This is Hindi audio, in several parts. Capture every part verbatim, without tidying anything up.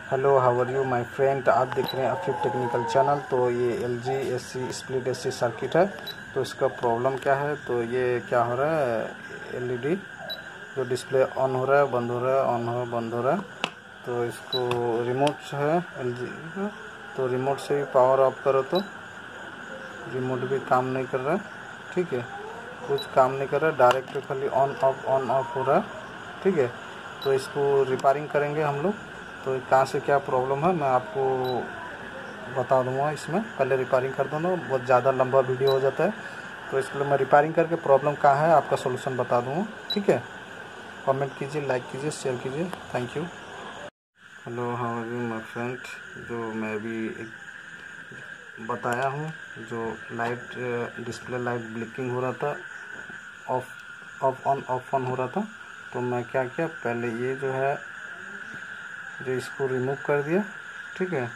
Hello, how are you my friend. आप देख रहे हैं अफीफ टेक्निकल चैनल। तो ये L G S C split S C circuit है। तो इसका प्रॉब्लम क्या है, तो ये क्या हो रहा है, एल ई डी जो डिस्प्ले ऑन हो रहा है, बंद हो रहा है, ऑन हो रहा है, बंद हो रहा है। तो इसको रिमोट है एल जी का, तो रिमोट से भी पावर ऑफ करो तो रिमोट भी काम नहीं कर रहा है। ठीक है, कुछ काम नहीं कर रहा है, डायरेक्ट खाली ऑन ऑफ ऑन ऑफ हो रहा है। ठीक है, तो इसको रिपेयरिंग करेंगे हम लोग। तो कहाँ से क्या प्रॉब्लम है मैं आपको बता दूंगा। इसमें पहले रिपेयरिंग कर दूँगा, बहुत ज़्यादा लंबा वीडियो हो जाता है। तो इसके लिए मैं रिपेयरिंग करके प्रॉब्लम कहाँ है आपका सोल्यूशन बता दूंगा। ठीक है, कमेंट कीजिए, लाइक कीजिए, शेयर कीजिए। Thank you. Hello, how are you my friend. जो मैं अभी एक बताया हूँ, जो लाइट डिस्प्ले लाइट ब्लिंकिंग हो रहा था, off off on off on हो रहा था। तो मैं क्या किया, पहले ये जो है जो इसको रिमूव कर दिया। ठीक है,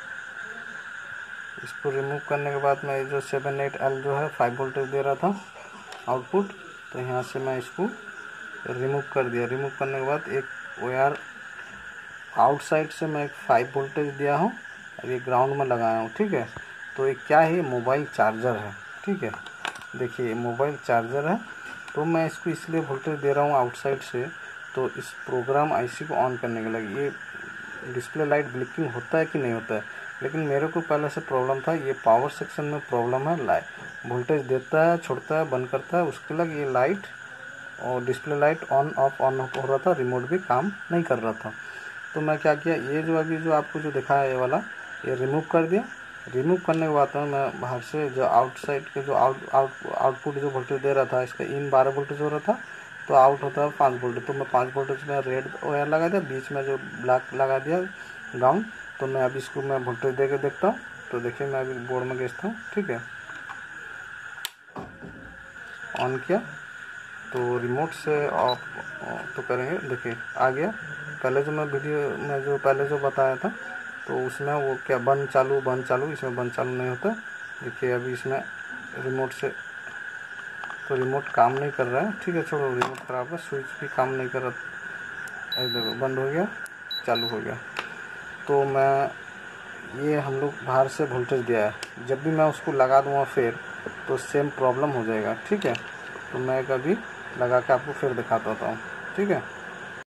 इसको रिमूव करने के बाद मैं जो सेवन एट एल जो है फाइव वोल्टेज दे रहा था आउटपुट, तो यहाँ से मैं इसको रिमूव कर दिया। रिमूव करने के बाद एक वायर आउटसाइड से मैं एक फाइव वोल्टेज दिया हूँ और ये ग्राउंड में लगाया हूँ। ठीक है, तो ये क्या है, मोबाइल चार्जर है। ठीक है, देखिए मोबाइल चार्जर है। तो मैं इसको इसलिए वोल्टेज दे रहा हूँ आउटसाइड से, तो इस प्रोग्राम आईसी को ऑन करने के लिए। ये डिस्प्ले लाइट ब्लिंकिंग होता है कि नहीं होता है, लेकिन मेरे को पहले से प्रॉब्लम था। ये पावर सेक्शन में प्रॉब्लम है, लाइट वोल्टेज देता है, छोड़ता है, बंद करता है, उसके लिए ये लाइट और display light on off on off हो रहा था, रिमोट भी काम नहीं कर रहा था। तो मैं क्या किया, ये जो अभी जो आपको जो दिखाया है ये वाला, ये रिमूव कर दिया। रिमूव करने के बाद में मैं बाहर से जो आउटसाइड के जो आउट आउट आउटपुट जो वोल्टेज दे रहा था, इसका इन बारह वोल्टेज हो रहा था, तो आउट होता है पाँच वोल्टेज। तो मैं पाँच वोल्टेज में रेड वायर लगा दिया, बीच में जो ब्लैक लगा दिया ग्राउंड। तो मैं अभी इसको मैं वोल्टेज दे के देखता हूँ। तो देखिए मैं अभी बोर्ड में खींचता हूँ। ठीक है, ऑन किया तो रिमोट से ऑफ तो करेंगे। देखिए आ गया। पहले जो मैं वीडियो में जो पहले जो बताया था, तो उसमें वो क्या बंद चालू बंद चालू, इसमें बंद चालू नहीं होता। देखिए अभी इसमें रिमोट से तो रिमोट काम नहीं कर रहा है। ठीक है, छोड़ो, रिमोट ख़राब है, स्विच भी काम नहीं कर रहा। देखो बंद हो गया, चालू हो गया। तो मैं ये हम लोग बाहर से वोल्टेज दिया है, जब भी मैं उसको लगा दूँगा फिर तो सेम प्रॉब्लम हो जाएगा। ठीक है, तो मैं कभी लगा के आपको फिर दिखाता हूँ। ठीक है।